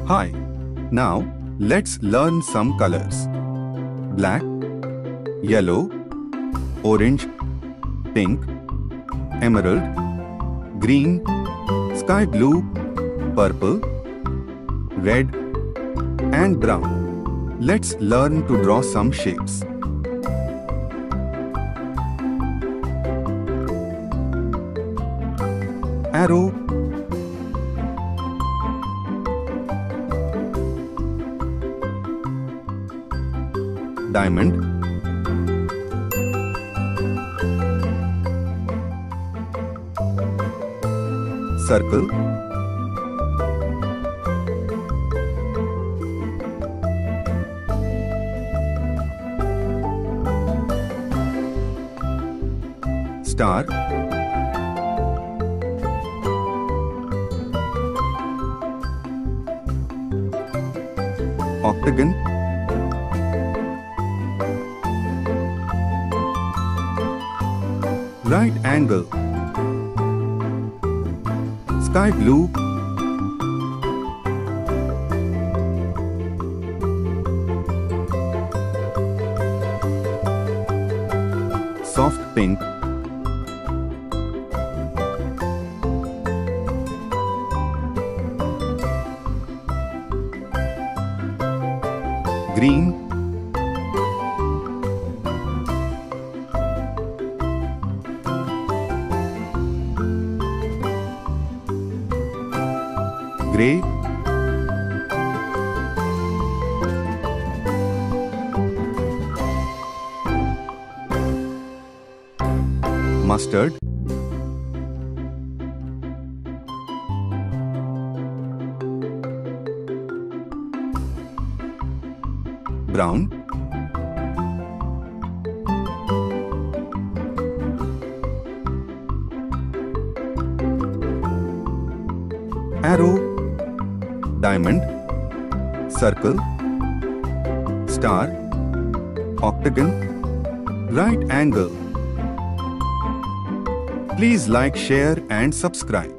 Hi. Now, let's learn some colors. Black, yellow, orange, pink, emerald, green, sky blue, purple, red, and brown. Let's learn to draw some shapes. Arrow, diamond, circle, star, octagon, right angle, sky blue, soft pink, green, grey, mustard, brown, arrow, diamond, circle, star, octagon, right angle. Please like, share and subscribe.